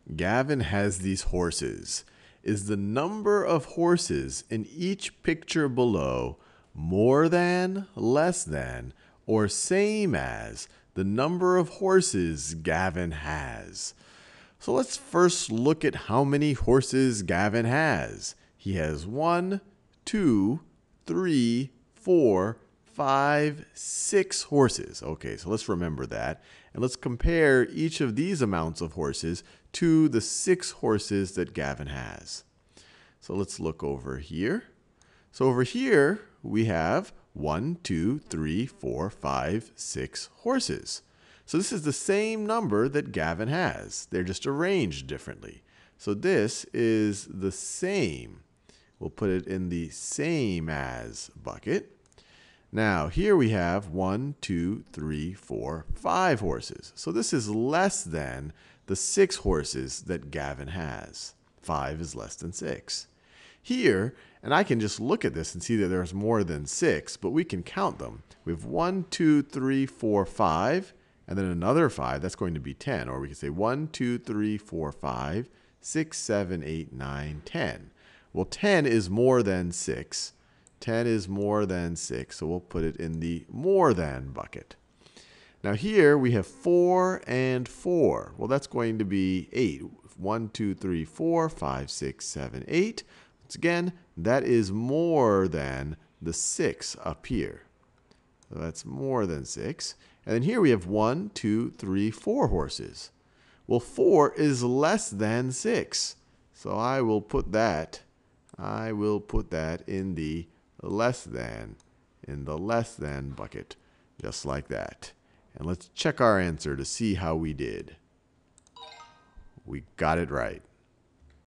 Gavin has these horses. Is the number of horses in each picture below more than, less than, or same as the number of horses Gavin has? So let's first look at how many horses Gavin has. He has 1, 2, 3, 4, 5, 6 horses. Okay, so let's remember that. And let's compare each of these amounts of horses to the 6 horses that Gavin has. So let's look over here. So over here, we have 1, 2, 3, 4, 5, 6 horses. So this is the same number that Gavin has. They're just arranged differently. So this is the same. We'll put it in the same as bucket. Now here we have 1, 2, 3, 4, 5 horses. So this is less than the 6 horses that Gavin has. 5 is less than 6. Here, and I can just look at this and see that there's more than 6, but we can count them. We have 1, 2, 3, 4, 5. And then another 5, that's going to be 10. Or we can say 1, 2, 3, 4, 5, 6, 7, 8, 9, 10. Well, 10 is more than 6. 10 is more than 6, so we'll put it in the more than bucket. Now here we have 4 and 4. Well, that's going to be 8. 1, 2, 3, 4, 5, 6, 7, 8. Once again, that is more than the 6 up here. So that's more than 6. And then here we have 1, 2, 3, 4 horses. Well, 4 is less than 6. So I will put that in the less than bucket, just like that. And let's check our answer to see how we did. We got it right.